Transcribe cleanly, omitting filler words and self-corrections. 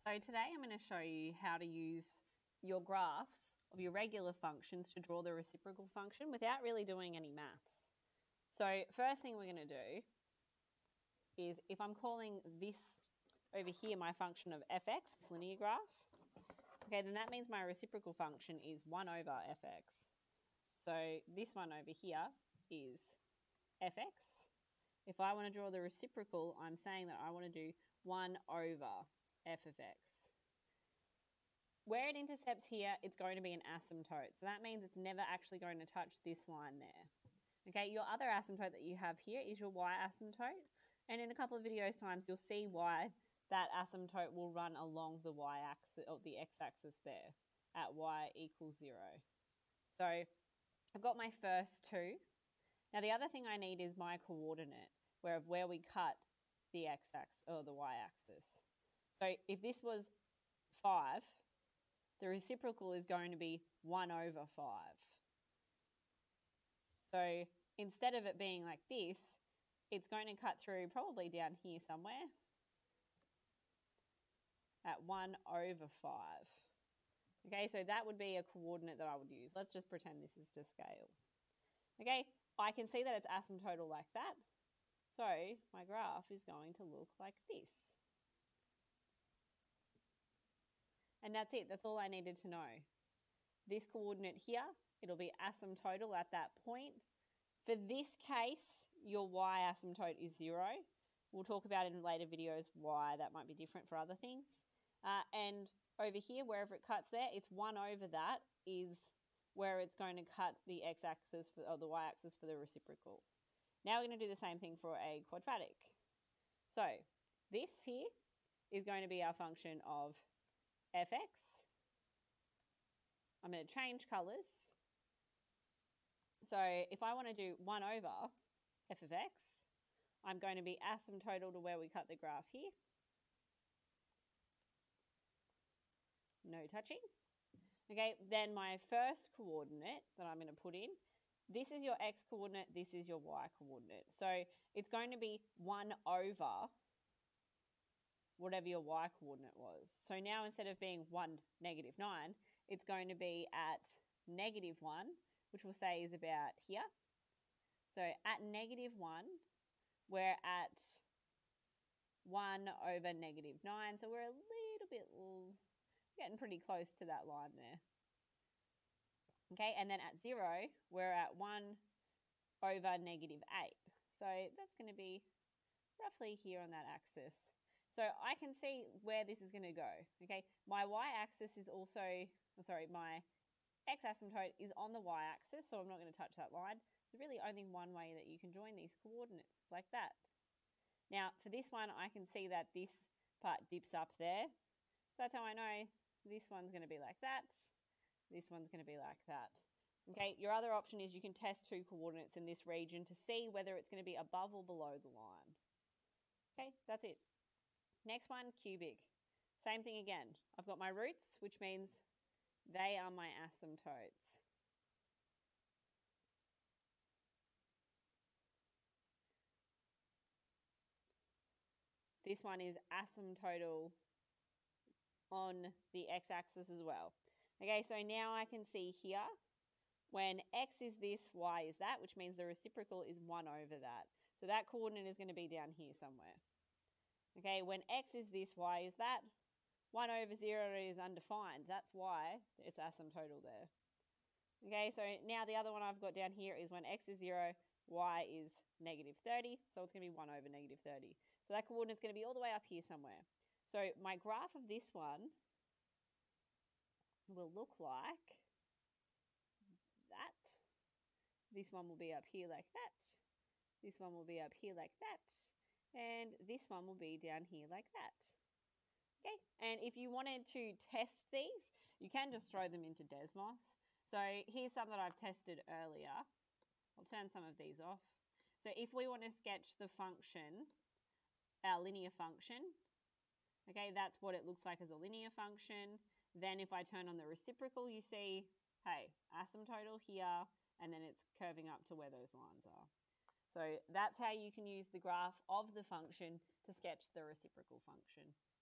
So today I'm going to show you how to use your graphs of your regular functions to draw the reciprocal function without really doing any maths. So first thing we're going to do is if I'm calling this over here my function of fx, this linear graph, okay, then that means my reciprocal function is 1 over fx. So this one over here is fx. If I want to draw the reciprocal, I'm saying that I want to do 1 over f of x. Where it intercepts here, it's going to be an asymptote. So that means it's never actually going to touch this line there. Okay, your other asymptote that you have here is your y asymptote. And in a couple of videos times, you'll see why that asymptote will run along the y-axis or the x-axis there at y equals 0. So I've got my first two. Now the other thing I need is my coordinate, where we cut the x-axis or the y-axis. So if this was 5, the reciprocal is going to be 1 over 5. So instead of it being like this, it's going to cut through probably down here somewhere at 1 over 5. Okay, so that would be a coordinate that I would use. Let's just pretend this is to scale. Okay, I can see that it's asymptotal like that. So my graph is going to look like this. And that's it. That's all I needed to know. This coordinate here, it'll be asymptotal at that point. For this case, your y asymptote is 0. We'll talk about in later videos why that might be different for other things. And over here, wherever it cuts there, it's 1 over that is where it's going to cut the x-axis or the y-axis for the reciprocal. Now we're going to do the same thing for a quadratic. So this here is going to be our function of fx. I'm going to change colours. So if I want to do 1 over f of x, I'm going to be asymptotal to where we cut the graph here. No touching. Okay, then my first coordinate that I'm going to put in, this is your x coordinate, this is your y coordinate. So it's going to be 1 over whatever your y coordinate was. So now instead of being 1, negative 9, it's going to be at negative 1, which we'll say is about here. So at negative 1, we're at 1 over negative 9. So we're a little bit getting pretty close to that line there. Okay, and then at 0, we're at 1 over negative 8. So that's going to be roughly here on that axis. So I can see where this is going to go. Okay, my y-axis is also, my x-asymptote is on the y-axis, so I'm not going to touch that line. There's really only one way that you can join these coordinates. It's like that. Now, for this one, I can see that this part dips up there. That's how I know this one's going to be like that. This one's going to be like that. Okay, your other option is you can test two coordinates in this region to see whether it's going to be above or below the line. Okay, that's it. Next one, cubic. Same thing again. I've got my roots, which means they are my asymptotes. This one is asymptotal on the x-axis as well. Okay, so now I can see here when x is this, y is that, which means the reciprocal is 1 over that. So that coordinate is going to be down here somewhere. Okay, when x is this, y is that, 1 over 0 is undefined. That's why it's asymptotal there. Okay, so now the other one I've got down here is when x is 0, y is negative 30. So it's going to be 1 over negative 30. So that coordinate's going to be all the way up here somewhere. So my graph of this one will look like that. This one will be up here like that. This one will be up here like that. And this one will be down here like that. Okay, and if you wanted to test these, you can just throw them into Desmos. So here's some that I've tested earlier. I'll turn some of these off. So if we want to sketch the function, our linear function, okay, that's what it looks like as a linear function. Then if I turn on the reciprocal, you see, hey, asymptotal here, and then it's curving up to where those lines are. So that's how you can use the graph of the function to sketch the reciprocal function.